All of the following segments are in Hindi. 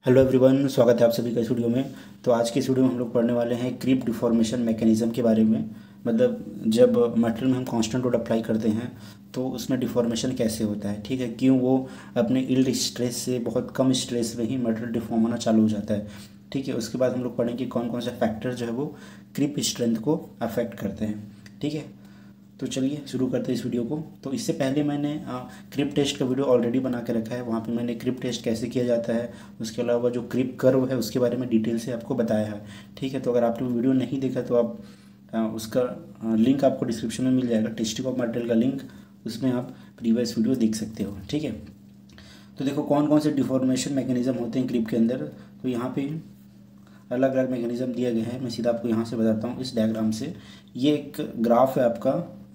हेलो एवरीवन, स्वागत है आप सभी का इस वीडियो में। तो आज की इस वीडियो में हम लोग पढ़ने वाले हैं क्रीप डिफॉर्मेशन मैकेनिज़्म के बारे में। मतलब जब मटेरियल में हम कांस्टेंट लोड अप्लाई करते हैं तो उसमें डिफॉर्मेशन कैसे होता है, ठीक है, क्यों वो अपने यील्ड स्ट्रेस से बहुत कम स्ट्रेस में ही मटेरियल डिफॉर्म होना चालू हो जाता है। ठीक है, उसके बाद हम लोग पढ़ेंगे कौन कौन से फैक्टर जो है वो क्रीप स्ट्रेंथ को अफेक्ट करते हैं। ठीक है, तो चलिए शुरू करते हैं इस वीडियो को। तो इससे पहले मैंने क्रिप टेस्ट का वीडियो ऑलरेडी बना के रखा है, वहाँ पे मैंने क्रिप टेस्ट कैसे किया जाता है, उसके अलावा जो क्रिप कर्व है उसके बारे में डिटेल से आपको बताया है। ठीक है, तो अगर आपने वीडियो नहीं देखा तो आप उसका लिंक आपको डिस्क्रिप्शन में मिल जाएगा, टेस्टिंग ऑफ मटेरियल का लिंक, उसमें आप प्रीवियस वीडियो देख सकते हो। ठीक है, तो देखो कौन कौन से डिफॉर्मेशन मैकेनिज़्म होते हैं क्रिप के अंदर। तो यहाँ पे अलग अलग मैकेनिज़्म दिया गया है, मैं सीधा आपको यहाँ से बताता हूँ इस डायग्राम से। ये एक ग्राफ है आपका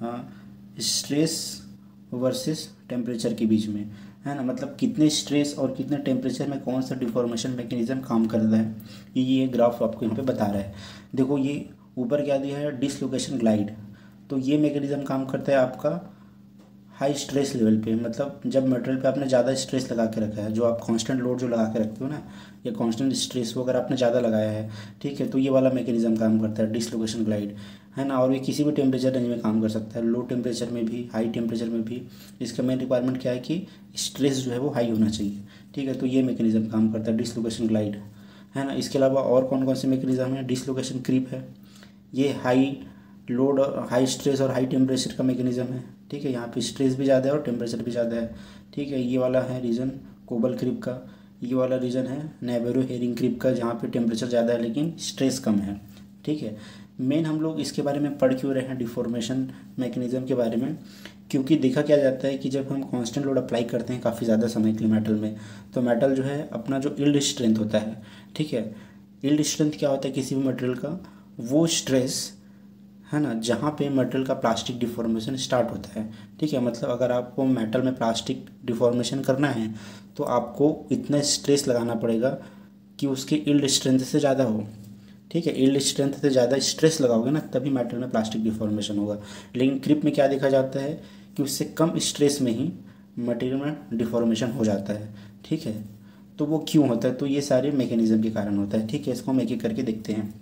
स्ट्रेस वर्सेस टेम्परेचर के बीच में, है ना, मतलब कितने स्ट्रेस और कितने टेम्परेचर में कौन सा डिफॉर्मेशन मैकेनिज़्म काम करता है, ये ग्राफ आपको यहाँ पे बता रहा है। देखो ये ऊपर क्या दिया है, डिसलोकेशन ग्लाइड। तो ये मैकेनिज़्म काम करता है आपका हाई स्ट्रेस लेवल पे, मतलब जब मटेरियल पे आपने ज़्यादा स्ट्रेस लगा के रखा है, जो आप कांस्टेंट लोड जो लगा के रखते हो ना, या कांस्टेंट स्ट्रेस वो अगर आपने ज़्यादा लगाया है, ठीक है, तो ये वाला मैकेनिज़्म काम करता है डिसलोकेशन ग्लाइड, है ना। और ये किसी भी टेम्परेचर रेंज में काम कर सकता है, लो टेम्परेचर में भी, हाई टेम्परेचर में भी। इसका मेन रिक्वायरमेंट क्या है कि स्ट्रेस जो है वो हाई होना चाहिए। ठीक है, तो ये मैकेनिज़्म काम करता है डिसलोकेशन ग्लाइड, है ना। इसके अलावा और कौन कौन से मैकेनिज़्म है, डिसलोकेशन क्रीप है, ये हाई लोड, हाई स्ट्रेस और हाई टेम्परेचर का मैकेनिज़्म है। ठीक है, यहाँ पे स्ट्रेस भी ज़्यादा है और टेम्परेचर भी ज़्यादा है। ठीक है, ये वाला है रीजन कोबल क्रीप का, ये वाला रीजन है नेवेरो हेरिंग क्रीप का, जहाँ पे टेम्परेचर ज़्यादा है लेकिन स्ट्रेस कम है। ठीक है, मेन हम लोग इसके बारे में पढ़ क्यों रहे हैं डिफॉर्मेशन मैकेनिज़्म के बारे में, क्योंकि देखा क्या जाता है कि जब हम कांस्टेंट लोड अप्लाई करते हैं काफ़ी ज़्यादा समय के लिए मेटल में, तो मेटल जो है अपना जो यील्ड स्ट्रेंथ होता है, ठीक है, यील्ड स्ट्रेंथ क्या होता है किसी भी मटेरियल का, वो स्ट्रेस, है ना, जहाँ पे मेटल का प्लास्टिक डिफॉर्मेशन स्टार्ट होता है। ठीक है, मतलब अगर आपको मेटल में प्लास्टिक डिफॉर्मेशन करना है तो आपको इतना स्ट्रेस लगाना पड़ेगा कि उसके यील्ड स्ट्रेंथ से ज़्यादा हो। ठीक है, यील्ड स्ट्रेंथ से ज़्यादा स्ट्रेस लगाओगे ना तभी मेटल में प्लास्टिक डिफॉर्मेशन होगा। लेकिन क्रिप में क्या देखा जाता है कि उससे कम स्ट्रेस में ही मटेरियल में डिफॉर्मेशन हो जाता है। ठीक है, तो वो क्यों होता है, तो ये सारे मैकेनिज़्म के कारण होता है। ठीक है, इसको हम एक एक करके देखते हैं।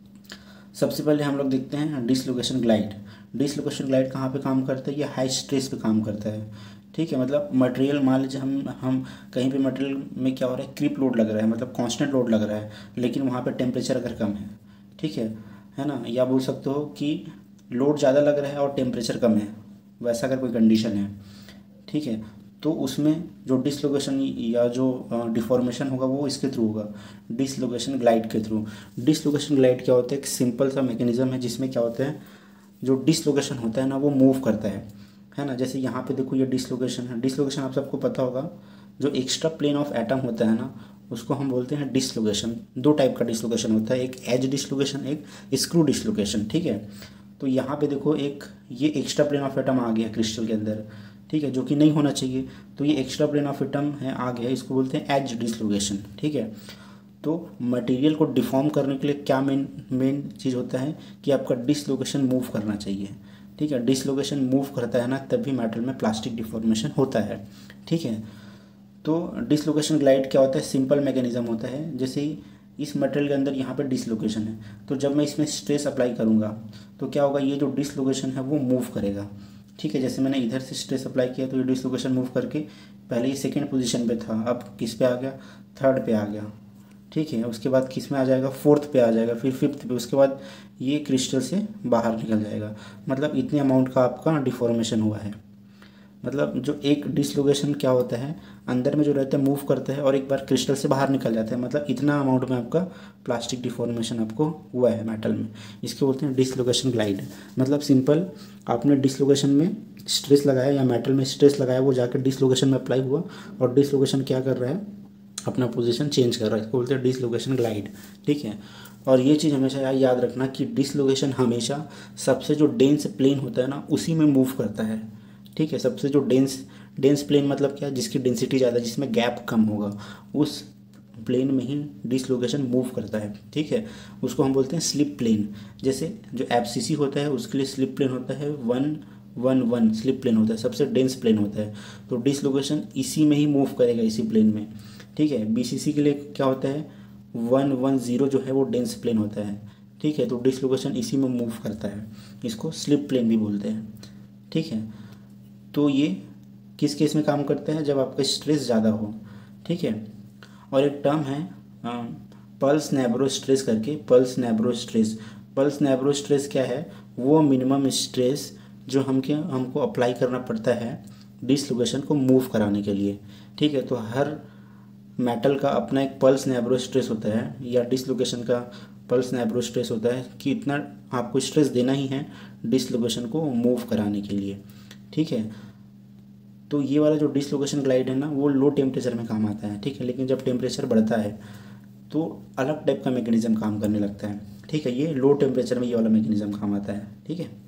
सबसे पहले हम लोग देखते हैं डिसलोकेशन ग्लाइड। डिसलोकेशन ग्लाइड कहाँ पे काम करता है, ये हाई स्ट्रेस पे काम करता है। ठीक है, मतलब मटेरियल, मान लीजिए हम कहीं पे मटेरियल में क्या हो रहा है, क्रीप लोड लग रहा है, मतलब कांस्टेंट लोड लग रहा है, लेकिन वहाँ पे टेम्परेचर अगर कम है, ठीक है ना, या बोल सकते हो कि लोड ज़्यादा लग रहा है और टेम्परेचर कम है, वैसा अगर कोई कंडीशन है, ठीक है, तो उसमें जो डिसलोकेशन या जो डिफॉर्मेशन होगा वो इसके थ्रू होगा, डिसलोकेशन ग्लाइड के थ्रू। डिसलोकेशन ग्लाइड क्या होता है, एक सिंपल सा मैकेनिज्म है जिसमें क्या होता है, जो डिसलोकेशन होता है ना वो मूव करता है ना। जैसे यहाँ पे देखो ये डिसलोकेशन है, डिसलोकेशन आप सबको पता होगा, जो एक्स्ट्रा प्लेन ऑफ एटम होता है ना उसको हम बोलते हैं डिसलोकेशन। दो टाइप का डिसलोकेशन होता है, एक एज डिसलोकेशन, एक स्क्रू डिसलोकेशन। ठीक है, तो यहाँ पे देखो एक ये एक्स्ट्रा प्लेन ऑफ एटम आ गया क्रिस्टल के अंदर, ठीक है, जो कि नहीं होना चाहिए, तो ये एक्स्ट्रा प्लेन ऑफ एटम है आ गया, इसको बोलते हैं एज डिसलोकेशन। ठीक है, तो मटेरियल को डिफॉर्म करने के लिए क्या मेन मेन चीज़ होता है कि आपका डिसलोकेशन मूव करना चाहिए। ठीक है, डिसलोकेशन मूव करता है ना तभी मेटल में प्लास्टिक डिफॉर्मेशन होता है। ठीक है, तो डिसलोकेशन ग्लाइड क्या होता है, सिंपल मैकेनिज्म होता है। जैसे ही इस मटेरियल के अंदर यहाँ पे डिसलोकेशन है, तो जब मैं इसमें स्ट्रेस अप्लाई करूँगा तो क्या होगा, ये जो डिसलोकेशन है वो मूव करेगा। ठीक है, जैसे मैंने इधर से स्ट्रेस अप्लाई किया तो ये डिसलोकेशन मूव करके पहले ये सेकेंड पोजीशन पे था, अब किस पे आ गया, थर्ड पे आ गया। ठीक है, उसके बाद किस में आ जाएगा, फोर्थ पे आ जाएगा, फिर फिफ्थ पे, उसके बाद ये क्रिस्टल से बाहर निकल जाएगा। मतलब इतने अमाउंट का आपका डिफॉर्मेशन हुआ है। मतलब जो एक डिसलोकेशन क्या होता है, अंदर में जो रहता है मूव करता है और एक बार क्रिस्टल से बाहर निकल जाता है, मतलब इतना अमाउंट में आपका प्लास्टिक डिफॉर्मेशन आपको हुआ है मेटल में, इसके बोलते हैं डिसलोकेशन ग्लाइड। मतलब सिंपल, आपने डिसलोकेशन में स्ट्रेस लगाया या मेटल में स्ट्रेस लगाया, वो जाकर डिसलोकेशन में अप्लाई हुआ और डिसलोकेशन क्या कर रहा है, अपना पोजीशन चेंज कर रहा है, इसको बोलते हैं डिसलोकेशन ग्लाइड। ठीक है, और ये चीज़ हमेशा याद रखना कि डिसलोकेशन हमेशा सबसे जो डेंस प्लेन होता है ना उसी में मूव करता है। ठीक है, सबसे जो डेंस प्लेन मतलब क्या है, जिसकी डेंसिटी ज़्यादा, जिसमें गैप कम होगा, उस प्लेन में ही डिसलोकेशन मूव करता है। ठीक है, उसको हम बोलते हैं स्लिप प्लेन। जैसे जो एफसीसी होता है उसके लिए स्लिप प्लेन होता है 111 स्लिप प्लेन होता है, सबसे डेंस प्लेन होता है, तो डिसलोकेशन इसी में ही मूव करेगा, इसी प्लेन में। ठीक है। BCC के लिए क्या होता है, 110 जो है वो डेंस प्लेन होता है, ठीक है। तो डिसलोकेशन इसी में मूव करता है, इसको स्लिप प्लेन भी बोलते हैं, ठीक है। तो ये किस केस में काम करता है, जब आपका स्ट्रेस ज़्यादा हो, ठीक है। और एक टर्म है पल्स नैब्रो स्ट्रेस करके, Peierls Nabarro stress. Peierls Nabarro stress क्या है, वो मिनिमम स्ट्रेस जो हमको अप्लाई करना पड़ता है डिसलोकेशन को मूव कराने के लिए, ठीक है। तो हर मेटल का अपना एक पल्स नैब्रो स्ट्रेस होता है, या डिसलोकेशन का पल्स नैब्रो स्ट्रेस होता है कि इतना आपको स्ट्रेस देना ही है डिसलोकेशन को मूव कराने के लिए, ठीक है। तो ये वाला जो डिसलोकेशन ग्लाइड है ना, वो लो टेम्परेचर में काम आता है, ठीक है। लेकिन जब टेम्परेचर बढ़ता है तो अलग टाइप का मैकेनिज्म काम करने लगता है, ठीक है। ये लो टेम्परेचर में ये वाला मैकेनिज्म काम आता है, ठीक है।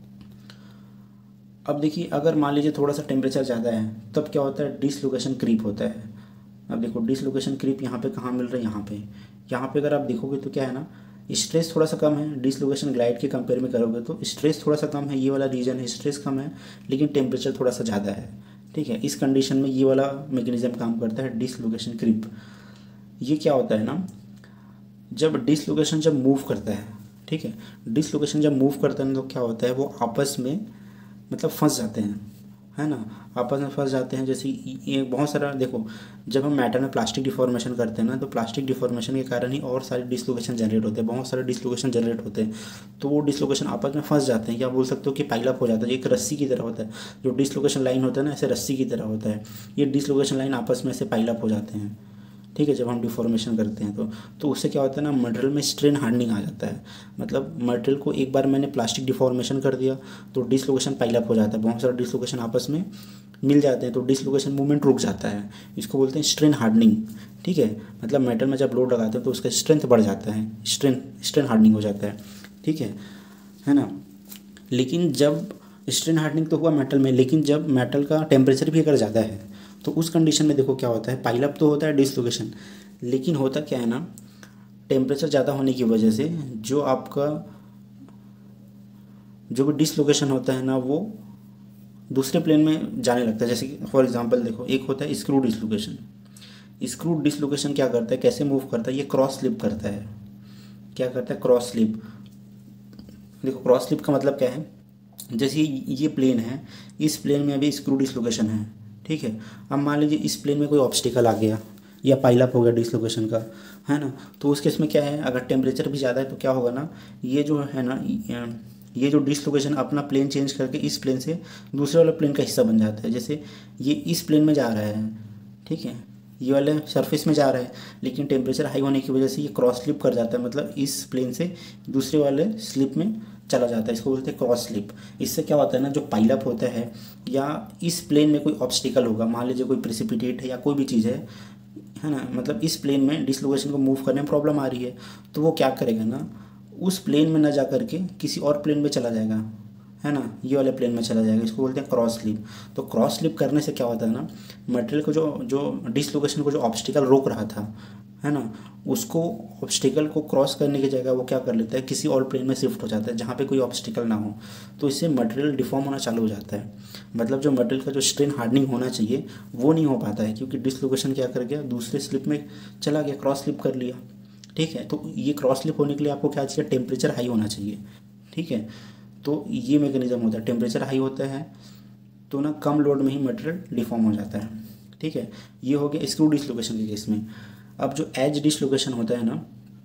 अब देखिए, अगर मान लीजिए थोड़ा सा टेम्परेचर ज़्यादा है तब क्या होता है, डिसलोकेशन क्रीप होता है। अब देखो डिसलोकेशन क्रीप यहाँ पे कहाँ मिल रहा है, यहाँ पे अगर आप देखोगे तो क्या है ना, स्ट्रेस थोड़ा सा कम है, डिसलोकेशन ग्लाइड के कंपेयर में करोगे तो स्ट्रेस थोड़ा सा कम है, ये वाला रीजन है स्ट्रेस कम है, लेकिन टेम्परेचर थोड़ा सा ज़्यादा है, ठीक है। इस कंडीशन में ये वाला मैकेनिज्म काम करता है डिसलोकेशन क्रीप। ये क्या होता है ना, जब डिसलोकेशन जब मूव करता है, ठीक है, डिसलोकेशन जब मूव करता है तो क्या होता है, वो आपस में मतलब फंस जाते हैं, है ना, आपस में फंस जाते हैं। जैसे ये बहुत सारा देखो, जब हम मैटर में प्लास्टिक डिफॉर्मेशन करते हैं ना, तो प्लास्टिक डिफॉर्मेशन के कारण ही और सारे डिसलोकेशन जनरेट होते हैं, बहुत सारे डिसलोकेशन जनरेट होते हैं। तो वो डिसलोकेशन आपस में फंस जाते हैं, या बोल सकते हो कि पाइल अप हो जाता है, एक रस्सी की तरह होता है। जो डिसलोकेशन लाइन होता है ना, ऐसे रस्सी की तरह होता है, ये डिसलोकेशन लाइन आपस में ऐसे पाइल अप हो जाते हैं, ठीक है। जब हम डिफॉर्मेशन करते हैं तो उससे क्या होता है ना, मटेरियल में स्ट्रेन हार्डनिंग आ जाता है। मतलब मटेरियल को एक बार मैंने प्लास्टिक डिफॉर्मेशन कर दिया तो डिसलोकेशन पाइलअप हो जाता है, बहुत सारा डिसलोकेशन आपस में मिल जाते हैं, तो डिसलोकेशन मूवमेंट रुक जाता है। इसको बोलते हैं स्ट्रेन हार्डनिंग, ठीक है। मतलब मेटल में जब लोड लगाते हैं तो उसका स्ट्रेंथ बढ़ जाता है, स्ट्रेन हार्डनिंग हो जाता है, ठीक है ना। लेकिन जब स्ट्रेन हार्डनिंग तो हुआ मेटल में, लेकिन जब मेटल का टेम्परेचर भी अगर ज़्यादा है तो उस कंडीशन में देखो क्या होता है, पाइलअप तो होता है डिसलोकेशन, लेकिन होता क्या है ना, टेम्परेचर ज़्यादा होने की वजह से जो आपका जो भी डिसलोकेशन होता है ना, वो दूसरे प्लेन में जाने लगता है। जैसे कि फॉर एग्जांपल देखो, एक होता है स्क्रू डिसलोकेशन। स्क्रू डिसलोकेशन क्या करता है, कैसे मूव करता है, ये क्रॉस स्लिप करता है। क्या करता है, क्रॉस स्लिप। देखो क्रॉस स्लिप का मतलब क्या है, जैसे ये प्लेन है, इस प्लेन में अभी स्क्रू डिसलोकेशन है, ठीक है। अब मान लीजिए इस प्लेन में कोई ऑब्स्टिकल आ गया या पाइलअप हो गया डिसलोकेशन का, है ना, तो उस केस में क्या है, अगर टेम्परेचर भी ज़्यादा है तो क्या होगा ना, ये जो है ना, ये जो डिसलोकेशन अपना प्लेन चेंज करके इस प्लेन से दूसरे वाले प्लेन का हिस्सा बन जाता है। जैसे ये इस प्लेन में जा रहा है, ठीक है, ये वाले सरफेस में जा रहा है, लेकिन टेम्परेचर हाई होने की वजह से ये क्रॉस स्लिप कर जाता है, मतलब इस प्लेन से दूसरे वाले स्लिप में चला जाता है, इसको बोलते हैं क्रॉस स्लिप। इससे क्या होता है ना, जो पाइलअप होता है या इस प्लेन में कोई ऑब्स्टिकल होगा, मान लीजिए कोई प्रेसिपिटेट है या कोई भी चीज़ है ना, मतलब इस प्लेन में डिसलोकेशन को मूव करने में प्रॉब्लम आ रही है, तो वो क्या करेगा ना, उस प्लेन में ना जा करके किसी और प्लेन में चला जाएगा, है ना, ये वाले प्लेन में चला जाएगा, इसको बोलते हैं क्रॉस स्लिप। तो क्रॉस स्लिप करने से क्या होता है ना, मटेरियल को जो डिसलोकेशन को जो ऑब्स्टिकल रोक रहा था, है ना, उसको ऑब्स्टिकल को क्रॉस करने की जगह वो क्या कर लेता है, किसी और प्लेन में शिफ्ट हो जाता है जहाँ पे कोई ऑब्स्टिकल ना हो। तो इससे मटेरियल डिफॉर्म होना चालू हो जाता है, मतलब जो मटेरियल का जो स्ट्रेन हार्डनिंग होना चाहिए वो नहीं हो पाता है, क्योंकि डिसलोकेशन क्या कर गया, दूसरे स्लिप में चला गया, क्रॉस स्लिप कर लिया, ठीक है। तो ये क्रॉस स्लिप होने के लिए आपको क्या चाहिए, टेम्परेचर हाई होना चाहिए, ठीक है। तो ये मैकेनिज्म होता है, टेम्परेचर हाई होता है तो ना कम लोड में ही मटेरियल डिफॉर्म हो जाता है, ठीक है। ये हो गया स्क्रू डिसलोकेशन के केस में। अब जो एज डिसलोकेशन होता है ना,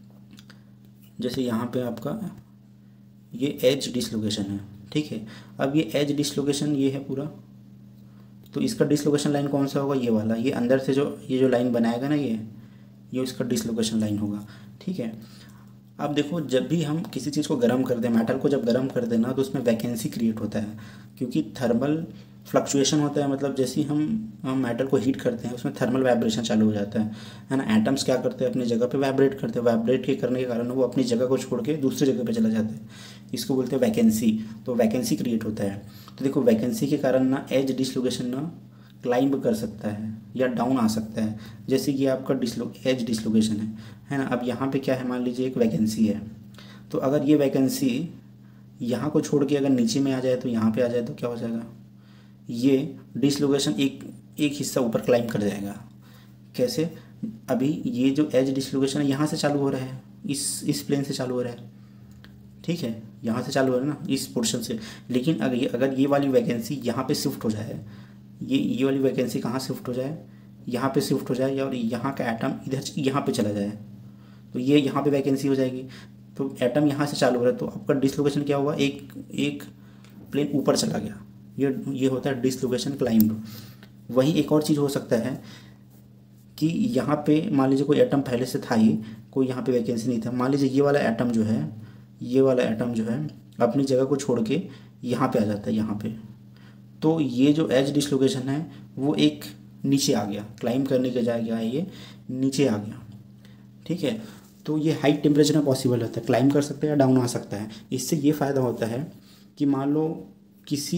जैसे यहाँ पे आपका ये एज डिसलोकेशन है, ठीक है। अब ये एज डिसलोकेशन ये है पूरा, तो इसका डिसलोकेशन लाइन कौन सा होगा, ये वाला, ये अंदर से ये जो लाइन बनाएगा ना, ये इसका डिसलोकेशन लाइन होगा, ठीक है। अब देखो, जब भी हम किसी चीज़ को गर्म करते हैं, मेटल को जब गर्म करते हैं ना, तो उसमें वैकेंसी क्रिएट होता है, क्योंकि थर्मल फ्लक्चुएशन होता है। मतलब जैसे ही हम मेटल को हीट करते हैं, उसमें थर्मल वाइब्रेशन चालू हो जाता है ना। एटम्स क्या करते हैं, अपनी जगह पे वाइब्रेट करते हैं, वाइब्रेट के करने के कारण वो अपनी जगह को छोड़ के दूसरी जगह पे चला जाता है, इसको बोलते हैं वैकेंसी। तो वैकेंसी क्रिएट होता है। तो देखो वैकेंसी के कारण ना एज डिसलोकेशन ना क्लाइंब कर सकता है या डाउन आ सकता है। जैसे कि आपका एज डिसलोकेशन है ना। अब यहाँ पे क्या है, मान लीजिए एक वैकेंसी है, तो अगर ये वैकेंसी यहाँ को छोड़ के अगर नीचे में आ जाए, तो यहाँ पे आ जाए, तो क्या हो जाएगा, ये डिसलोकेशन एक हिस्सा ऊपर क्लाइंब कर जाएगा। कैसे, अभी ये जो एज डिसलोकेशन है यहाँ से चालू हो रहा है, इस प्लेन से चालू हो रहा है, ठीक है, यहाँ से चालू हो रहा है ना, इस पोर्शन से। लेकिन अगर ये वाली वैकेंसी यहाँ पे शिफ्ट हो जाए, ये वाली वैकेंसी कहाँ शिफ्ट हो जाए, यहाँ पे शिफ्ट हो जाए, और यहाँ का एटम इधर यहाँ पे चला जाए, तो ये यहाँ पे वैकेंसी हो जाएगी। तो एटम यहाँ से चालू हो रहा है तो आपका डिसलोकेशन क्या हुआ, एक प्लेन ऊपर चला गया, ये होता है डिसलोकेशन क्लाइंब। वही एक और चीज़ हो सकता है कि यहाँ पे मान लीजिए कोई एटम पहले से था ही, कोई यहाँ पे वैकेंसी नहीं था, मान लीजिए ये वाला एटम जो है, ये वाला एटम जो है अपनी जगह को छोड़ के यहाँ पे आ जाता है, यहाँ पे, तो ये जो एज डिसलोकेशन है वो एक नीचे आ गया, क्लाइंब करने के जाए ये नीचे आ गया, ठीक है। तो ये हाई टेम्परेचर में पॉसिबल होता है, क्लाइंब कर सकता है या डाउन आ सकता है। इससे ये फ़ायदा होता है कि मान लो किसी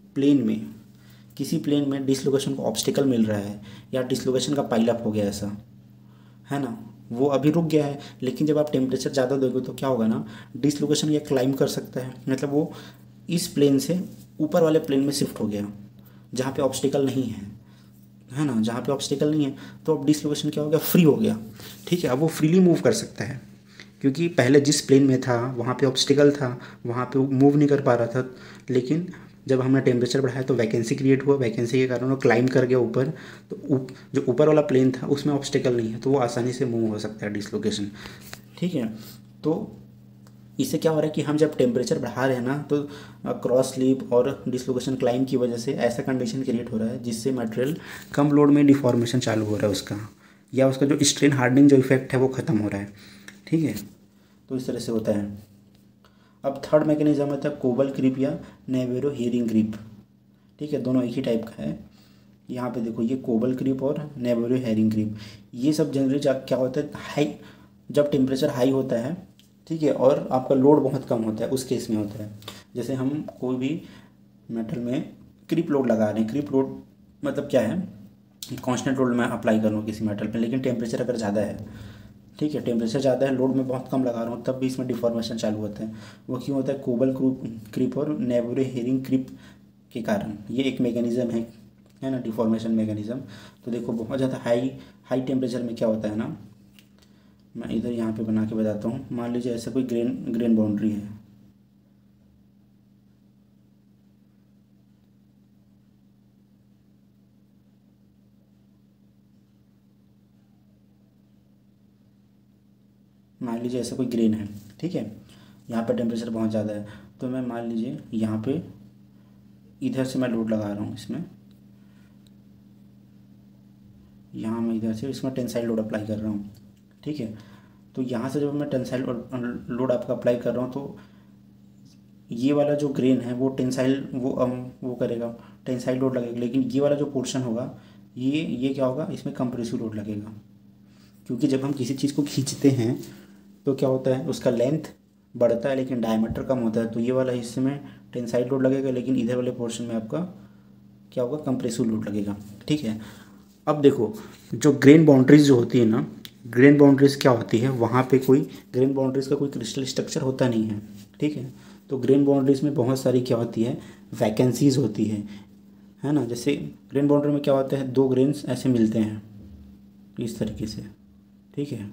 प्लेन में डिसलोकेशन को ऑब्स्टिकल मिल रहा है, या डिसलोकेशन का पाइलअप हो गया ऐसा, है ना, वो अभी रुक गया है, लेकिन जब आप टेम्परेचर ज़्यादा दोगे तो क्या होगा ना, डिसलोकेशन ये क्लाइंब कर सकता है, मतलब वो इस प्लेन से ऊपर वाले प्लेन में शिफ्ट हो गया जहाँ पे ऑब्स्टिकल नहीं है ना, जहाँ पे ऑब्स्टिकल नहीं है, तो अब डिसलोकेशन क्या हो गया, फ्री हो गया, ठीक है। अब वो फ्रीली मूव कर सकता है, क्योंकि पहले जिस प्लेन में था वहाँ पे ऑब्स्टिकल था, वहाँ पे वो मूव नहीं कर पा रहा था, लेकिन जब हमने टेम्परेचर बढ़ाया तो वैकेंसी क्रिएट हुआ, वैकेंसी के कारण वो क्लाइंब कर गया ऊपर, तो जो ऊपर वाला प्लेन था उसमें ऑब्स्टिकल नहीं है, तो वो आसानी से मूव हो सकता है डिसलोकेशन, ठीक है। तो इससे क्या हो रहा है कि हम जब टेम्परेचर बढ़ा रहे हैं ना, तो क्रॉस स्लीप और डिसलोकेशन क्लाइंब की वजह से ऐसा कंडीशन क्रिएट हो रहा है जिससे मटेरियल कम लोड में डिफॉर्मेशन चालू हो रहा है उसका, या उसका जो स्ट्रेन हार्डनिंग जो इफेक्ट है वो ख़त्म हो रहा है, ठीक है। तो इस तरह से होता है। अब थर्ड मैकेनिज्म होता है कोबल क्रीप या नेवेरो हेरिंग क्रीप, ठीक है, दोनों एक ही टाइप का है। यहाँ पे देखो ये कोबल क्रीप और नेवेरो हेरिंग क्रीप, ये सब जनरली क्या होता है, हाई जब टेम्परेचर हाई होता है, ठीक है, और आपका लोड बहुत कम होता है, उस केस में होता है। जैसे हम कोई भी मेटल में क्रीप लोड लगा रहे हैं, क्रीप लोड मतलब क्या है, कांस्टेंट लोड मैं अप्लाई कर रहा हूँ किसी मेटल पे, लेकिन टेम्परेचर अगर ज़्यादा है, ठीक है, टेम्परेचर ज़्यादा है, लोड में बहुत कम लगा रहा हूँ, तब भी इसमें डिफॉर्मेशन चालू होता है। वो क्यों होता है, कोबल क्रीप और नेवेरो हेरिंग क्रीप के कारण। ये एक मैकेनिज़्म है ना, डिफॉर्मेशन मैकेनिज़्म। तो देखो बहुत ज़्यादा हाई टेम्परेचर में क्या होता है ना, मैं इधर यहाँ पे बना के बताता हूँ। मान लीजिए ऐसा कोई ग्रेन बाउंड्री है, मान लीजिए ऐसा कोई ग्रेन है, ठीक है, यहाँ पे टेम्परेचर बहुत ज़्यादा है, तो मैं मान लीजिए यहाँ पे इधर से मैं लोड लगा रहा हूँ इसमें, यहाँ मैं इधर से इसमें टेंसाइल लोड अप्लाई कर रहा हूँ, ठीक है। तो यहाँ से जब मैं टेंसाइल लोड आपका अप्लाई कर रहा हूँ, तो ये वाला जो ग्रेन है वो टेंसाइल वो करेगा, टेंसाइल लोड लगेगा, लेकिन ये वाला जो पोर्शन होगा ये क्या होगा, इसमें कंप्रेसिव लोड लगेगा। क्योंकि जब हम किसी चीज़ को खींचते हैं तो क्या होता है, उसका लेंथ बढ़ता है लेकिन डायमीटर कम होता है, तो ये वाला हिस्से में टेंसाइल लोड लगेगा, लेकिन इधर वाले पोर्शन में आपका क्या होगा, कंप्रेसिव लोड लगेगा, ठीक है। अब देखो जो ग्रेन बाउंड्रीज जो होती है ना, ग्रेन बाउंड्रीज क्या होती है, वहाँ पे कोई ग्रेन बाउंड्रीज का कोई क्रिस्टल स्ट्रक्चर होता नहीं है, ठीक है। तो ग्रेन बाउंड्रीज में बहुत सारी क्या होती है, वैकेंसीज होती है ना। जैसे ग्रेन बाउंड्री में क्या होता है, दो ग्रेन्स ऐसे मिलते हैं इस तरीके से, ठीक है।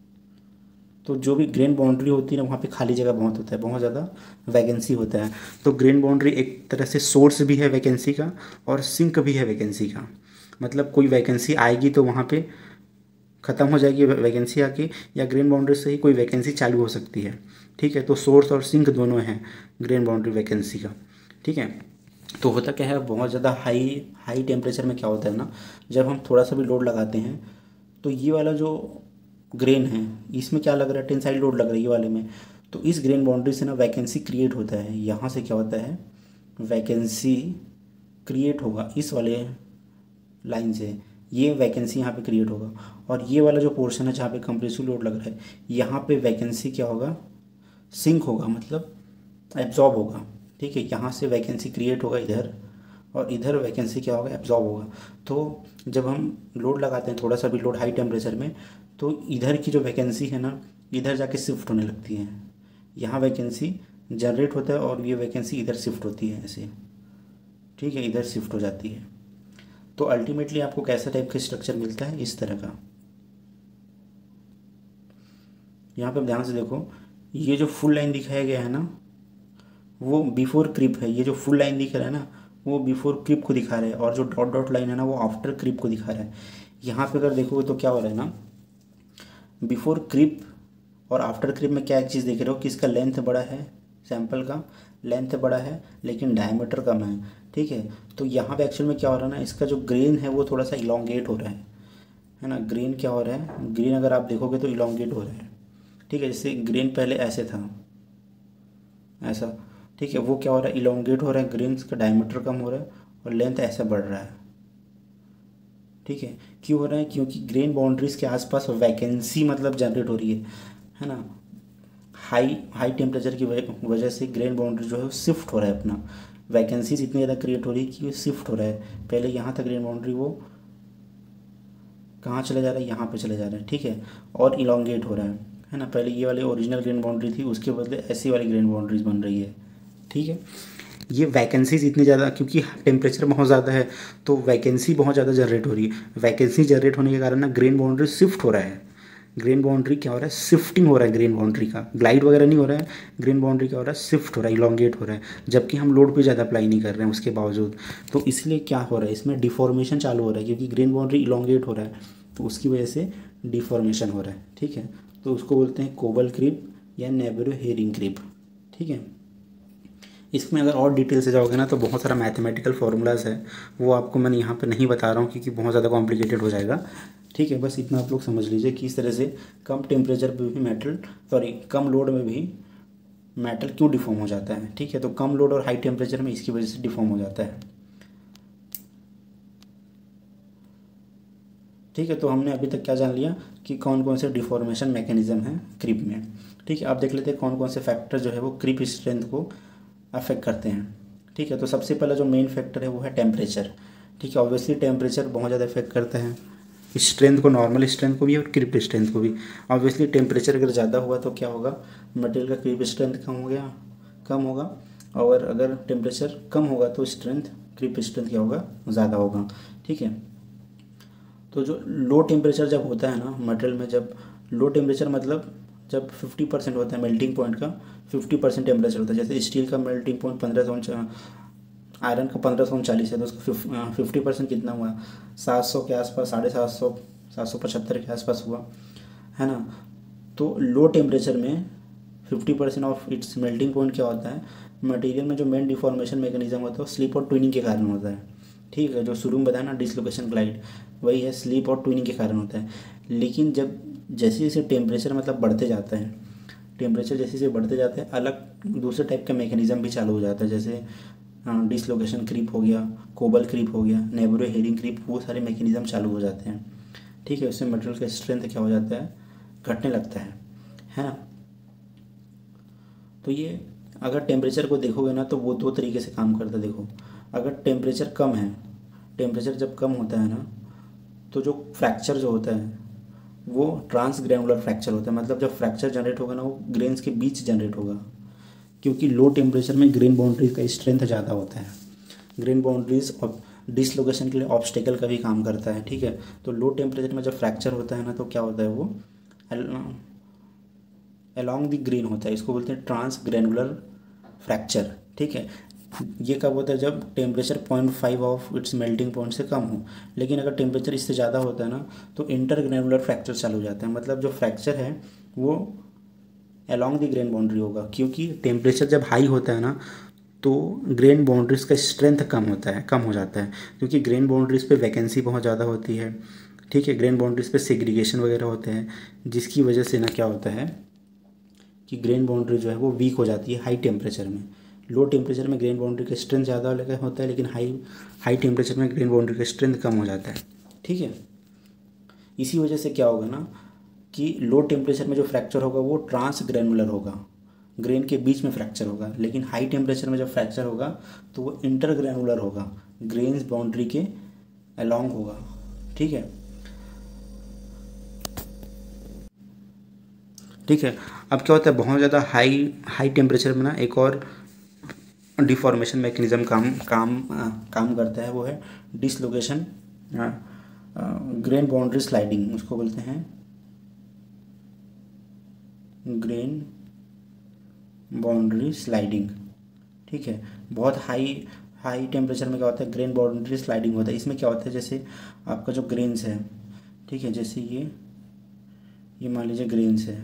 तो जो भी ग्रेन बाउंड्री होती है ना, वहाँ पे खाली जगह बहुत होता है, बहुत ज़्यादा वैकेंसी होता है। तो ग्रेन बाउंड्री एक तरह से सोर्स भी है वैकेंसी का और सिंक भी है वैकेंसी का। मतलब कोई वैकेंसी आएगी तो वहाँ पे ख़त्म हो जाएगी वैकेंसी आके, या ग्रेन बाउंड्री से ही कोई वैकेंसी चालू हो सकती है, ठीक है। तो सोर्स और सिंक दोनों हैं ग्रेन बाउंड्री वैकेंसी का, ठीक है। तो होता क्या है, बहुत ज़्यादा हाई टेम्परेचर में क्या होता है ना, जब हम थोड़ा सा भी लोड लगाते हैं तो ये वाला जो ग्रेन है इसमें क्या लग रहा है, टेंसाइल लोड लग रहा है ये वाले में, तो इस ग्रेन बाउंड्री से ना वैकेंसी क्रिएट होता है। यहाँ से क्या होता है, वैकेंसी क्रिएट होगा इस वाले लाइन से, ये वैकेंसी यहाँ पे क्रिएट होगा, और ये वाला जो पोर्शन है जहाँ पे कंप्रेसिव लोड लग रहा है, यहाँ पे वैकेंसी क्या होगा, सिंक होगा, मतलब एब्जॉर्ब होगा, ठीक है। यहाँ से वैकेंसी क्रिएट होगा इधर, और इधर वैकेंसी क्या होगा, एब्जॉर्ब होगा। तो जब हम लोड लगाते हैं थोड़ा सा भी लोड हाई टेम्परेचर में, तो इधर की जो वैकेंसी है ना, इधर जाके शिफ्ट होने लगती है, यहाँ वैकेंसी जनरेट होता है और ये वैकेंसी इधर शिफ्ट होती है ऐसे, ठीक है, इधर शिफ्ट हो जाती है। तो अल्टीमेटली आपको कैसा टाइप का स्ट्रक्चर मिलता है, इस तरह का। यहाँ पे ध्यान से देखो, ये जो फुल लाइन दिखाया गया है ना वो बिफोर क्रीप है, ये जो फुल लाइन दिख रहा है ना वो बिफोर क्रीप को दिखा रहा है, और जो डॉट डॉट लाइन है ना वो आफ्टर क्रीप को दिखा रहा है। यहाँ पे अगर देखोगे तो क्या हो रहा है ना, बिफोर क्रीप और आफ्टर क्रीप में क्या एक चीज़ देख रहे हो कि इसका लेंथ बड़ा है, सैंपल का लेंथ बड़ा है लेकिन डायमीटर कम है। ठीक है, तो यहाँ पे एक्चुअल में क्या हो रहा है ना, इसका जो ग्रेन है वो थोड़ा सा इलोंगेट हो रहा है ना। ग्रेन क्या हो रहा है, ग्रेन अगर आप देखोगे तो इलोंगेट हो रहा है। ठीक है, जैसे ग्रेन पहले ऐसे था, ऐसा। ठीक है, वो क्या हो रहा है, इलोंगेट हो रहा है, ग्रेन का डायमीटर कम हो रहा है और लेंथ ऐसे बढ़ रहा है। ठीक है, क्यों हो रहा है, क्योंकि ग्रेन बाउंड्रीज के आसपास वैकेंसी मतलब जनरेट हो रही है ना। हाई हाई टेम्परेचर की वजह से ग्रेन बाउंड्री जो है वो शिफ्ट हो रहा है अपना, वैकेंसीज इतनी ज़्यादा क्रिएट हो रही है कि वो शिफ्ट हो रहा है। पहले यहाँ था ग्रेन बाउंड्री, वो कहाँ चले जा रहा है, यहाँ पे चले जा रहा है। ठीक है, और इलोंगेट हो रहा है ना। पहले ये वाली ओरिजिनल ग्रेन बाउंड्री थी, उसके बदले ऐसी वाली ग्रेन बाउंड्रीज बन रही है। ठीक है, ये वैकेंसीज इतनी ज़्यादा, क्योंकि टेम्परेचर बहुत ज़्यादा है तो वैकेंसी बहुत ज़्यादा जनरेट हो रही है। वैकेंसी जनरेट होने के कारण ना ग्रेन बाउंड्री शिफ्ट हो रहा है। ग्रेन बाउंड्री क्या हो रहा है, शिफ्टिंग हो रहा है ग्रेन बाउंड्री का, ग्लाइड वगैरह नहीं हो रहा है। ग्रेन बाउंड्री क्या हो रहा है, शिफ्ट हो रहा है, इलोंगेट हो रहा है, जबकि हम लोड पे ज़्यादा अप्लाई नहीं कर रहे हैं उसके बावजूद। तो इसलिए क्या हो रहा है, इसमें डिफॉर्मेशन चालू हो रहा है, क्योंकि ग्रेन बाउंड्री इलोंगेट हो रहा है तो उसकी वजह से डिफॉर्मेशन हो रहा है। ठीक है, तो उसको बोलते हैं कोबल क्रीप या नेबरो हेरिंग क्रीप। ठीक है, इसमें अगर और डिटेल से जाओगे ना तो बहुत सारा मैथमेटिकल फार्मूलाज है, वो आपको मैं यहाँ पे नहीं बता रहा हूँ क्योंकि बहुत ज़्यादा कॉम्प्लिकेटेड हो जाएगा। ठीक है, बस इतना आप लोग समझ लीजिए कि इस तरह से कम टेम्परेचर पे भी मेटल, सॉरी कम लोड में भी मेटल क्यों डिफॉर्म हो जाता है। ठीक है, तो कम लोड और हाई टेम्परेचर में इसकी वजह से डिफॉर्म हो जाता है। ठीक है, तो हमने अभी तक क्या जान लिया कि कौन कौन से डिफॉर्मेशन मैकेनिज्म है क्रीप में। ठीक है, आप देख लेते हैं कौन कौन से फैक्टर जो है वो क्रीप स्ट्रेंथ को अफेक्ट करते हैं। ठीक है, तो सबसे पहला जो मेन फैक्टर है वो है टेम्परेचर। ठीक है, ऑब्वियसली टेम्परेचर बहुत ज़्यादा इफेक्ट करता है स्ट्रेंथ को, नॉर्मल स्ट्रेंथ को भी और क्रीप स्ट्रेंथ को भी। ऑब्वियसली टेम्परेचर अगर ज़्यादा हुआ तो क्या होगा, मटेरियल का क्रीप स्ट्रेंथ कम हो गया, कम होगा। और अगर टेम्परेचर कम होगा तो स्ट्रेंथ, क्रीप स्ट्रेंथ क्या होगा, ज़्यादा होगा। ठीक है, तो जो लो टेम्परेचर जब होता है ना मटेरियल में, जब लो टेम्परेचर मतलब जब 50% होता है मेल्टिंग पॉइंट का, 50% टेम्परेचर होता है। जैसे स्टील का मेल्टिंग पॉइंट 1500, आयरन का 1539 है, तो उसका 50% कितना हुआ, 700 के आसपास, 750, 775 के आसपास हुआ, है ना। तो लो टेम्परेचर में 50% ऑफ इट्स मेल्टिंग पॉइंट क्या होता है, मटेरियल में जो मेन डिफॉर्मेशन मैकेनिज्म होता है वो स्लिप और ट्विनिंग के कारण होता है। ठीक है, जो शुरू में बताया ना डिसलोकेशन ग्लाइड, वही है, स्लिप और ट्विनिंग के कारण होता है। लेकिन जब जैसे जैसे टेम्परेचर मतलब बढ़ते जाता है, टेम्परेचर जैसे जैसे बढ़ते जाते हैं अलग दूसरे टाइप का मैकेनिज्म भी चालू हो जाता है। जैसे डिसलोकेशन क्रीप हो गया, कोबल क्रीप हो गया, नेबरो हेरिंग क्रीप, वो सारे मैकेनिज्म चालू हो जाते हैं। ठीक है, उससे मटेरियल का स्ट्रेंथ क्या हो जाता है, घटने लगता है ना। तो ये अगर टेम्परेचर को देखोगे ना तो वो दो तरीके से काम करता है। देखो, अगर टेम्परेचर कम है, टेम्परेचर जब कम होता है ना तो जो फ्रैक्चर जो होता है वो ट्रांस ग्रेनुलर फ्रैक्चर होता है। मतलब जब फ्रैक्चर जनरेट होगा ना वो ग्रेन्स के बीच जनरेट होगा, क्योंकि लो टेम्परेचर में ग्रेन बाउंड्रीज का स्ट्रेंथ ज़्यादा होता है। ग्रेन बाउंड्रीज और डिसलोकेशन के लिए ऑब्स्टेकल का भी काम करता है। ठीक है, तो लो टेम्परेचर में जब फ्रैक्चर होता है ना तो क्या होता है, वो अलॉन्ग द ग्रेन होता है, इसको बोलते हैं ट्रांस ग्रेनुलर फ्रैक्चर। ठीक है, ये कब होता है, जब temperature 0.5 of its melting point से कम हो। लेकिन अगर टेम्परेचर इससे ज़्यादा होता है ना तो इंटरग्रेनुलर फ्रैक्चर चालू हो जाता है। मतलब जो फ्रैक्चर है वो अलॉन्ग द ग्रेन बाउंड्री होगा, क्योंकि टेम्परेचर जब हाई होता है ना तो ग्रेन बाउंड्रीज का स्ट्रेंथ कम होता है, कम हो जाता है, क्योंकि ग्रेन बाउंड्रीज पे वैकेंसी बहुत ज़्यादा होती है। ठीक है, ग्रेन बाउंड्रीज पे सेग्रीगेशन वगैरह होते हैं, जिसकी वजह से ना क्या होता है कि ग्रेन बाउंड्री जो है वो वीक हो जाती है हाई टेम्परेचर में। लो टेम्परेचर में ग्रेन बाउंड्री का स्ट्रेंथ ज़्यादा होता है, लेकिन हाई टेम्परेचर में ग्रेन बाउंड्री का स्ट्रेंथ कम हो जाता है। ठीक है, इसी वजह से क्या होगा ना कि लो टेम्परेचर में जो फ्रैक्चर होगा वो ट्रांस ग्रेनुलर होगा, ग्रेन के बीच में फ्रैक्चर होगा। लेकिन हाई टेम्परेचर में जब फ्रैक्चर होगा तो वो इंटरग्रेनुलर होगा, ग्रेन्स बाउंड्री के अलॉन्ग होगा। ठीक है, ठीक है। अब क्या होता है, बहुत ज़्यादा हाई हाई टेम्परेचर में ना एक और डिफॉर्मेशन मैकेनिज्म काम करता है, वो है डिसलोकेशन ग्रेन बाउंड्री स्लाइडिंग, उसको बोलते हैं ग्रेन बाउंड्री स्लाइडिंग। ठीक है, बहुत हाई हाई टेम्परेचर में क्या होता है, ग्रेन बाउंड्री स्लाइडिंग होता है। इसमें क्या होता है, जैसे आपका जो ग्रेन्स है, ठीक है, जैसे ये मान लीजिए ग्रेन्स है,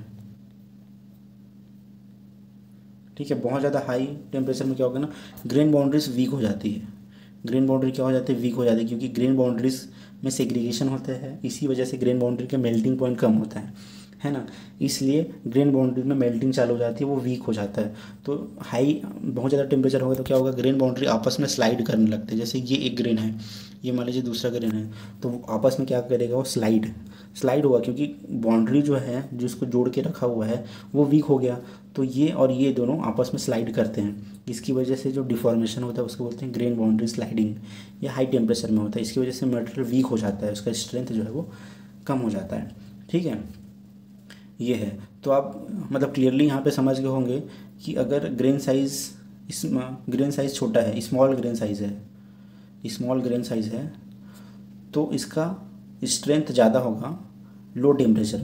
ठीक है, बहुत ज़्यादा हाई टेम्परेचर में क्या होगा ना, ग्रेन बाउंड्रीज वीक हो जाती है। ग्रेन बाउंड्री क्या हो जाती है, वीक हो जाती है, क्योंकि ग्रेन बाउंड्रीज में सेग्रीगेशन होता है, इसी वजह से ग्रेन बाउंड्री का मेल्टिंग पॉइंट कम होता है ना। इसलिए ग्रेन बाउंड्री में मेल्टिंग चालू हो जाती है, वो वीक हो जाता है। तो हाई बहुत ज़्यादा टेम्परेचर होगा तो क्या होगा, ग्रेन बाउंड्री आपस में स्लाइड करने लगते हैं। जैसे ये एक ग्रेन है, ये मान लीजिए दूसरा ग्रेन है, तो वो आपस में क्या करेगा, वो स्लाइड होगा, क्योंकि बाउंड्री जो है जिसको जोड़ के रखा हुआ है वो वीक हो गया, तो ये और ये दोनों आपस में स्लाइड करते हैं। इसकी वजह से जो डिफॉर्मेशन होता है उसको बोलते हैं ग्रेन बाउंड्री स्लाइडिंग। ये हाई टेम्परेचर में होता है, इसकी वजह से मटेरियल वीक हो जाता है, उसका स्ट्रेंथ जो है वो कम हो जाता है। ठीक है, ये है। तो आप मतलब क्लियरली यहाँ पे समझ गए होंगे कि अगर ग्रेन साइज़ छोटा है, स्मॉल ग्रेन साइज़ है तो इसका स्ट्रेंथ ज़्यादा होगा लो टेम्परेचर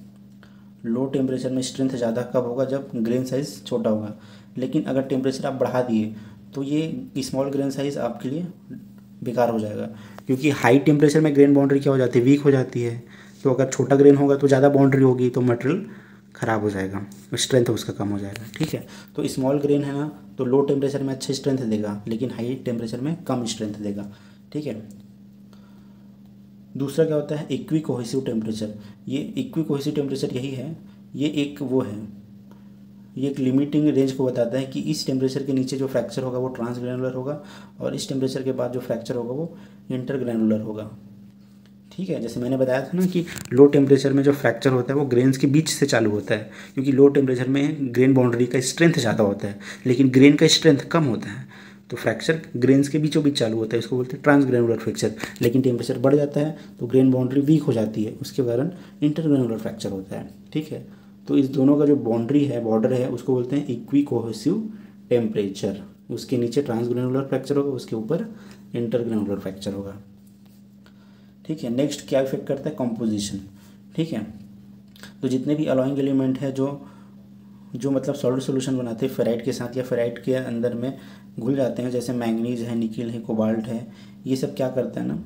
में स्ट्रेंथ ज़्यादा कब होगा, जब ग्रेन साइज़ छोटा होगा। लेकिन अगर टेम्परेचर आप बढ़ा दिए तो ये स्मॉल ग्रेन साइज़ आपके लिए बेकार हो जाएगा, क्योंकि हाई टेम्परेचर में ग्रेन बाउंड्री क्या हो जाती है, वीक हो जाती है। तो अगर छोटा ग्रेन होगा तो ज़्यादा बाउंड्री होगी तो मटेरियल ख़राब हो जाएगा, स्ट्रेंथ उसका कम हो जाएगा। ठीक है, तो स्मॉल ग्रेन है ना, तो लो टेम्परेचर में अच्छा स्ट्रेंथ देगा, लेकिन हाई टेम्परेचर में कम स्ट्रेंथ देगा। ठीक है, दूसरा क्या होता है, इक्वी कोहेसिव टेम्परेचर। ये इक्वी कोहेसिव टेम्परेचर यही है, ये एक लिमिटिंग रेंज को बताता है कि इस टेम्परेचर के नीचे जो फ्रैक्चर होगा वो ट्रांसग्रेनुलर होगा, और इस टेम्परेचर के बाद जो फ्रैक्चर होगा वो इंटरग्रेनुलर होगा। ठीक है, जैसे मैंने बताया था ना कि लो टेम्परेचर में जो फ्रैक्चर होता है वो ग्रेन्स के बीच से चालू होता है, क्योंकि लो टेम्परेचर में ग्रेन बाउंड्री का स्ट्रेंथ ज़्यादा होता है, लेकिन ग्रेन का स्ट्रेंथ कम होता है, तो फ्रैक्चर ग्रेन्स के बीचों बीच चालू होता है, इसको बोलते हैं ट्रांसग्रेनुलर फ्रैक्चर। लेकिन टेम्परेचर बढ़ जाता है तो ग्रेन बाउंड्री वीक हो जाती है, उसके कारण इंटरग्रेनुलर फ्रैक्चर होता है। ठीक है, तो इस दोनों का जो बॉर्डर है उसको बोलते हैं इक्वी कोहेसिव टेम्परेचर। उसके नीचे ट्रांसग्रेनुलर फ्रैक्चर होगा, उसके ऊपर इंटरग्रेनुलर फ्रैक्चर होगा। ठीक है, नेक्स्ट क्या इफेक्ट करता है, कंपोजिशन। ठीक है, तो जितने भी अलॉइंग एलिमेंट है जो मतलब सॉलिड सॉल्यूशन बनाते हैं फेराइट के साथ या फेराइट के अंदर में घुल जाते हैं, जैसे मैंगनीज है, निकिल है, कोबाल्ट है, ये सब क्या करता है ना,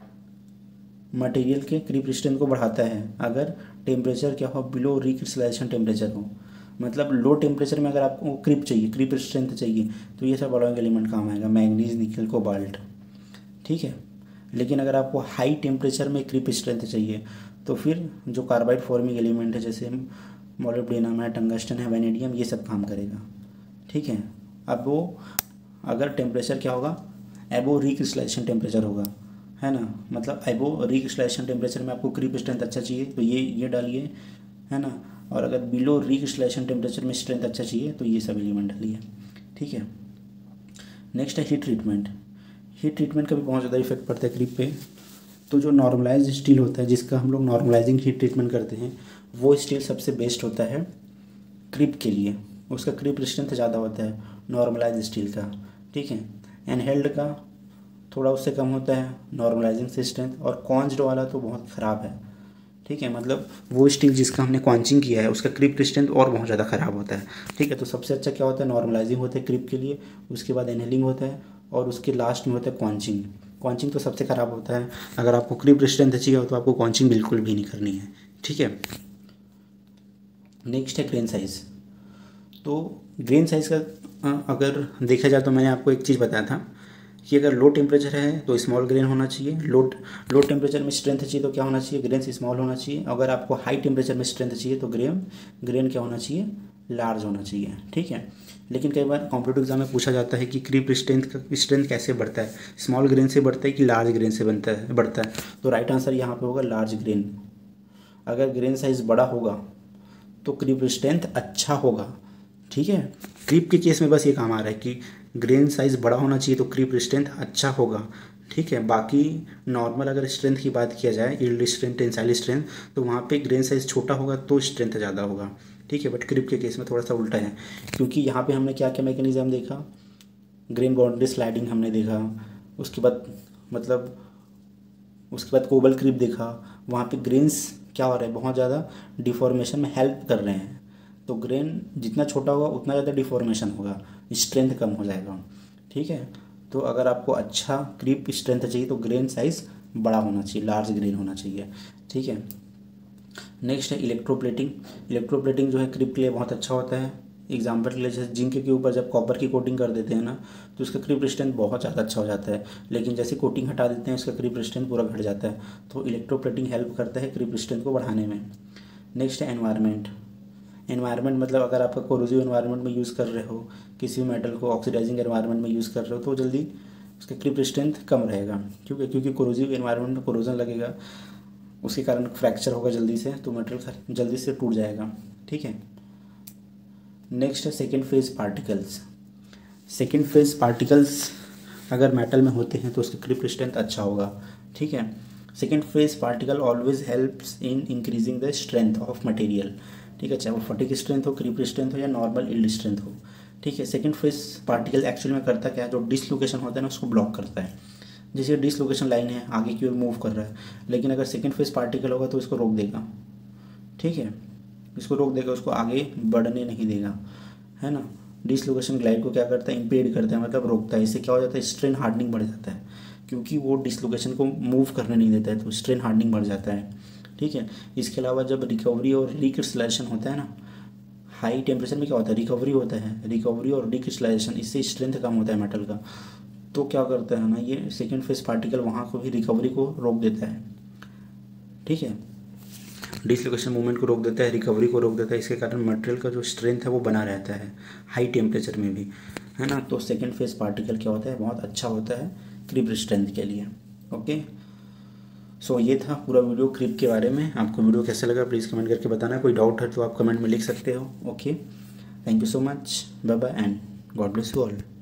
मटेरियल के क्रीप स्ट्रेंथ को बढ़ाता है अगर टेम्परेचर क्या हो, बिलो रिक्रिस्टलाइजेशन टेम्परेचर हो। मतलब लो टेम्परेचर में अगर आपको क्रीप स्ट्रेंथ चाहिए तो ये सब अलॉइंग एलिमेंट काम आएगा, मैंगनीज, निकिल, कोबाल्ट। ठीक है, लेकिन अगर आपको हाई टेम्परेचर में क्रीप स्ट्रेंथ चाहिए तो फिर जो कार्बाइड फॉर्मिंग एलिमेंट है, जैसे मोलिब्डेनम है, टंगस्टन है, वैनेडियम, ये सब काम करेगा। ठीक है, अब वो अगर टेम्परेचर क्या होगा, एबो रिक्रिस्टलाइजेशन टेम्परेचर होगा, है ना, मतलब एबो रिक्रिस्टलाइजेशन टेम्परेचर में आपको क्रीप स्ट्रेंथ अच्छा चाहिए तो ये डालिए, है ना, और अगर बिलो रिक्रिस्टलाइजेशन टेम्परेचर में स्ट्रेंथ अच्छा चाहिए तो ये सब एलिमेंट डालिए। ठीक है, नेक्स्ट है हीट ट्रीटमेंट का भी बहुत ज़्यादा इफेक्ट पड़ता है क्रीप पे। तो जो नॉर्मलाइज स्टील होता है, जिसका हम लोग नॉर्मलाइजिंग हीट ट्रीटमेंट करते हैं, वो स्टील सबसे बेस्ट होता है क्रीप के लिए, उसका क्रीप स्ट्रेंथ ज़्यादा होता है नॉर्मलाइज स्टील का। ठीक है, एनहेल्ड का थोड़ा उससे कम होता है नॉर्मलाइजिंग से स्ट्रेंथ, और क्वांच्ड वाला तो बहुत ख़राब है। ठीक है, मतलब वो स्टील जिसका हमने क्वांचिंग किया है उसका क्रीप स्ट्रेंथ और बहुत ज़्यादा ख़राब होता है। ठीक है, तो सबसे अच्छा क्या होता है, नॉर्मलाइजिंग होता है क्रीप के लिए, उसके बाद एनहेलिंग होता है, और उसके लास्ट में होता है क्वांचिंग तो सबसे ख़राब होता है। अगर आपको क्रीप स्ट्रेंथ चाहिए हो तो आपको क्वांचिंग बिल्कुल भी नहीं करनी है। ठीक है, नेक्स्ट है ग्रेन साइज़। तो ग्रेन साइज़ का अगर देखा जाए तो मैंने आपको एक चीज़ बताया था कि अगर लो टेम्परेचर है तो स्मॉल ग्रेन होना चाहिए, लो टेम्परेचर में स्ट्रेंथ चाहिए तो क्या होना चाहिए, ग्रेन स्मॉल होना चाहिए। अगर आपको हाई टेम्परेचर में स्ट्रेंथ चाहिए तो ग्रेन क्या होना चाहिए, लार्ज होना चाहिए। ठीक है, लेकिन कई बार कॉम्पिटिटिव एग्जाम में पूछा जाता है कि क्रीप स्ट्रेंथ कैसे बढ़ता है, स्मॉल ग्रेन से बढ़ता है कि लार्ज ग्रेन से बढ़ता है। तो राइट आंसर यहाँ पे होगा लार्ज ग्रेन। अगर ग्रेन साइज़ बड़ा होगा तो क्रीप स्ट्रेंथ अच्छा होगा। ठीक है, क्रीप के केस में बस ये काम आ रहा है कि ग्रेन साइज़ बड़ा होना चाहिए तो क्रीप स्ट्रेंथ अच्छा होगा। ठीक है, बाकी नॉर्मल अगर स्ट्रेंथ की बात किया जाए, यील्ड स्ट्रेंथ, टेंसाइल स्ट्रेंथ, तो वहाँ पे ग्रेन साइज़ छोटा होगा तो स्ट्रेंथ ज़्यादा होगा। ठीक है, बट क्रीप के केस में थोड़ा सा उल्टा है, क्योंकि यहाँ पे हमने क्या क्या मैकेनिज्म देखा, ग्रेन बाउंड्री स्लाइडिंग हमने देखा, उसके बाद कोबल क्रीप देखा। वहाँ पे ग्रेन्स क्या हो रहा है, बहुत ज़्यादा डिफॉर्मेशन में हेल्प कर रहे हैं। तो ग्रेन जितना छोटा होगा उतना ज़्यादा डिफॉर्मेशन होगा, स्ट्रेंथ कम हो जाएगा। ठीक है, तो अगर आपको अच्छा क्रीप स्ट्रेंथ चाहिए तो ग्रेन साइज़ बड़ा होना चाहिए, लार्ज ग्रेन होना चाहिए। ठीक है, नेक्स्ट है इलेक्ट्रोप्लेटिंग। इलेक्ट्रोप्लेटिंग जो है क्रीप के लिए बहुत अच्छा होता है। एग्जाम्पल के लिए जैसे जिंक के ऊपर जब कॉपर की कोटिंग कर देते हैं ना, तो उसका क्रीप स्ट्रेंथ बहुत ज़्यादा अच्छा हो जाता है, लेकिन जैसे कोटिंग हटा देते हैं उसका क्रीप स्ट्रेंथ पूरा घट जाता है। तो इलेक्ट्रोप्लेटिंग हेल्प करता है क्रीप स्ट्रेंथ को बढ़ाने में। नेक्स्ट है एनवायरनमेंट। एनवायरनमेंट मतलब अगर आपका कोरोसिव एनवायरनमेंट में यूज़ कर रहे हो, किसी भी मेटल को ऑक्सीडाइजिंग एनवायरनमेंट में यूज़ कर रहे हो, तो जल्दी उसका क्रीप स्ट्रेंथ कम रहेगा। क्योंकि कोरोसिव एनवायरनमेंट में कोरोजन लगेगा, उसके कारण फ्रैक्चर होगा जल्दी से, तो मटेरियल जल्दी से टूट जाएगा। ठीक है, नेक्स्ट है second phase particles. Second phase particles अगर मेटल में होते हैं तो उसका क्रीप स्ट्रेंथ अच्छा होगा। ठीक है, second phase particle always helps in increasing the strength of material. ठीक है, चाहे वो फटिग स्ट्रेंथ हो, क्रीप स्ट्रेंथ हो या नॉर्मल यील्ड स्ट्रेंथ हो। ठीक है, सेकेंड फेज पार्टिकल एक्चुअली में करता क्या है, जो डिसलोकेशन होता है ना उसको ब्लॉक करता है। जैसे डिसलोकेशन लाइन है, आगे की ओर मूव कर रहा है, लेकिन अगर सेकेंड फेज पार्टिकल होगा तो इसको रोक देगा। ठीक है, इसको रोक देगा, उसको आगे बढ़ने नहीं देगा, है ना। डिसलोकेशन ग्लाइड को क्या करता है, इम्पेड करता है, मतलब रोकता है। इससे क्या हो जाता है, स्ट्रेन हार्डनिंग बढ़ जाता है, क्योंकि वो डिसलोकेशन को मूव करने नहीं देता है, तो स्ट्रेन हार्डनिंग बढ़ जाता है। ठीक है, इसके अलावा जब रिकवरी और रिक्रिस्टलाइजेशन होता है ना, हाई टेम्परेचर में क्या होता है, रिकवरी होता है, रिकवरी और रिक्रिस्टलाइजेशन, इससे स्ट्रेंथ कम होता है मेटल का। तो क्या करता है ना, ये सेकेंड फेज पार्टिकल वहाँ को भी रिकवरी को रोक देता है। ठीक है, डिसलोकेशन मूवमेंट को रोक देता है, रिकवरी को रोक देता है, इसके कारण मटेरियल का जो स्ट्रेंथ है वो बना रहता है हाई टेम्परेचर में भी, है ना। तो सेकेंड फेज पार्टिकल क्या होता है, बहुत अच्छा होता है क्रीप स्ट्रेंथ के लिए। ओके, सो ये था पूरा वीडियो क्रीप के बारे में। आपको वीडियो कैसा लगा प्लीज़ कमेंट करके बताना। कोई डाउट है तो आप कमेंट में लिख सकते हो। Okay, thank you so much, bye bye and God bless you all.